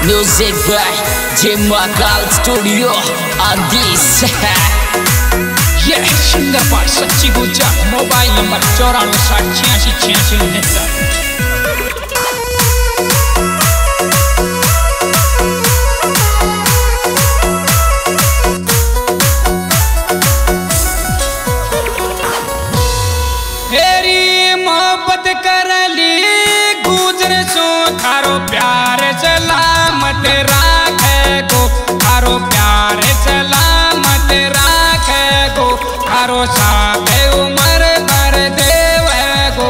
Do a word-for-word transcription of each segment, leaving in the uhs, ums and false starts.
Music by Jimakal Studio Adis. ये singer पर सच्ची गुजा मोबाइल नंबर चौरानवे साठ छियासी छियासी उनहत्तर। कर ली गुजर सो थारो प्यार सलामत राखे गो, थारो प्यार सलामत राखे गो, थारो साथ उमर भर देव गो।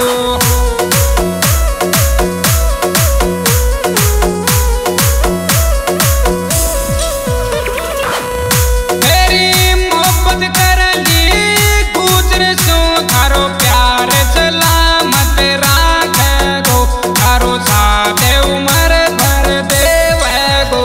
तेरी मोहब्बत कर ली गुजर सो थारो प्यार सलामत राखे गो, थारो साथ उमर भर देव गो।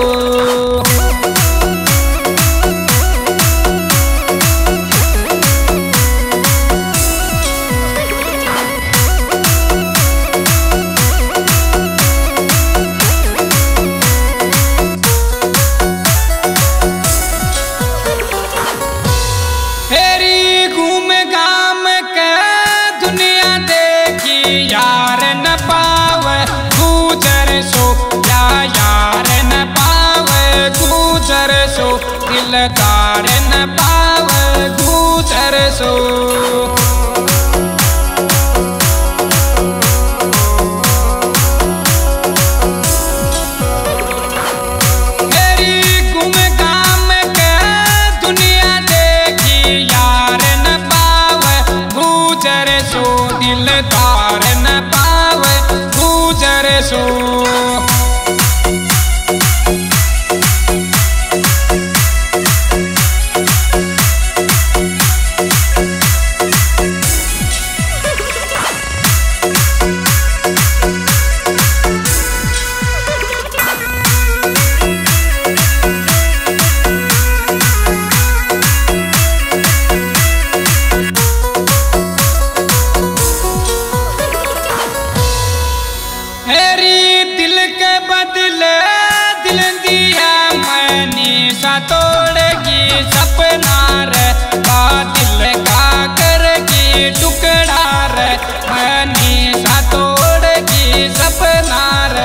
फेरी घूम गाम के दुनिया देखी यार न पावे गुजर सो, या यार न पावे गुजर सो, दिलदार न पावे गुजर सो। फेरी घूम गाम के दुनिया देखी यार न पावे गुजर सो, दिलदार न पावे गुजर सो। मेरी दिल के बदले दिल दिया मैंने सा तोड़गी सपना रे, का दिल का करगी टुकड़ा रे, मैंने सा तोड़गी सपना रे।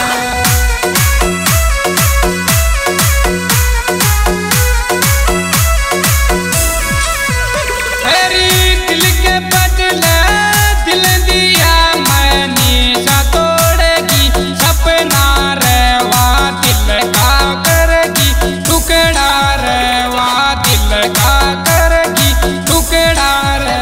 मेरी दिल के बदले दिल दिया मैंने सा तोड़गी सपना रे, वा दिल का करगी टुकड़ा रे, वा दिल का करगी टुकड़ा रे।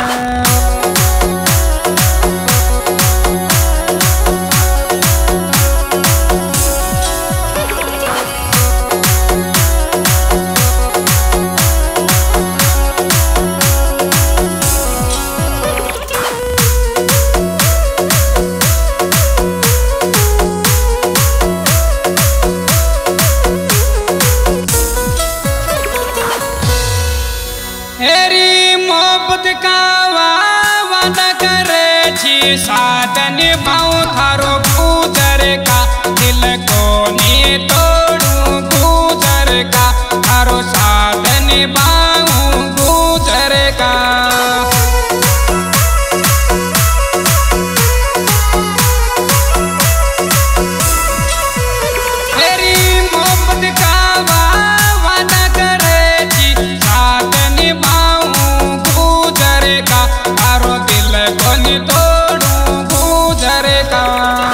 मेरी मोहब्बत का वादा करे छी साथ निभाऊं थारो गुजर का, दिल को नी तोड़ूं गुजर का, थारो साथ निभाऊं गुजर का। मेरी मोहब्बत का वादा करे छी साथ निभाऊं गुजर का, थारो दिल को नी तोड़ूं गुजर का।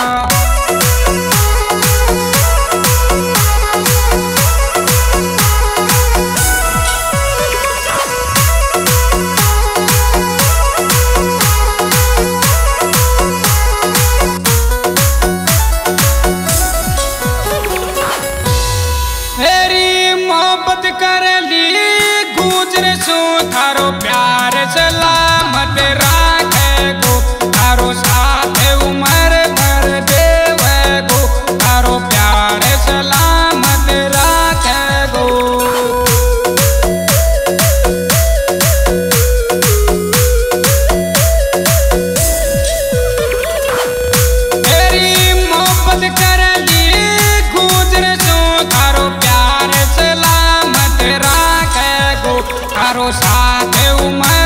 तारो साथ उमर